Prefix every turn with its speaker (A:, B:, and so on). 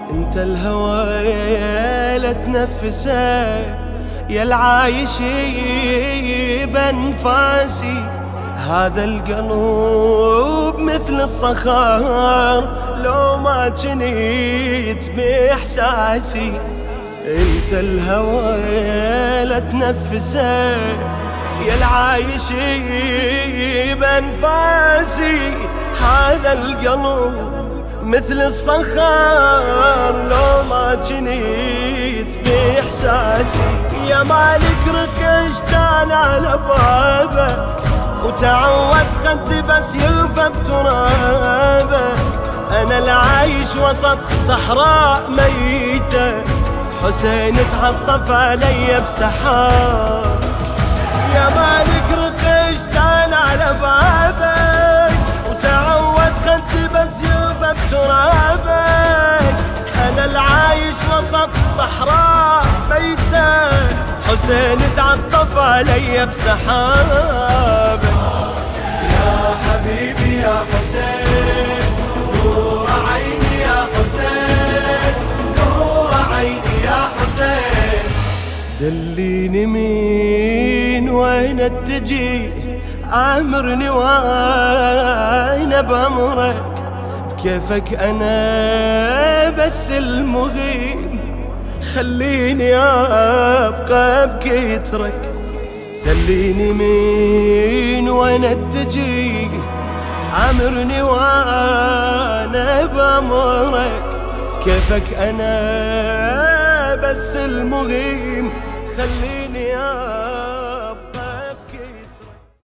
A: انت الهوى لا تنفسه، يا العايش بانفاسي. هذا القلب مثل الصخر لو ما جنيت باحساسي. انت الهوى لا تنفسه، يا العايش بانفاسي. هذا القلب مثل الصخر لو ما جنيت باحساسي. يا مالك رقشت انا على بابك، وتعود خدي بس يغفى بترابك. انا العايش وسط صحراء ميتة، حسين تعطف علي بسحاك. يا مالك رقشت انا على بابك، وتعود خدي بس يغفى بترابك. انا العايش وسط صحراء ميتة، حسين تعطف علي بسحابك.
B: يا حبيبي يا حسين، نور عيني يا حسين، نور عيني يا حسين.
A: دليني مين وين اتجي، امرني وين بامرك. بكيفك انا بس المغيم، خليني ابقى بكترك. دليني مين وين اتجي، امرني وانا بامرك. كيفك انا بس المغيم، خليني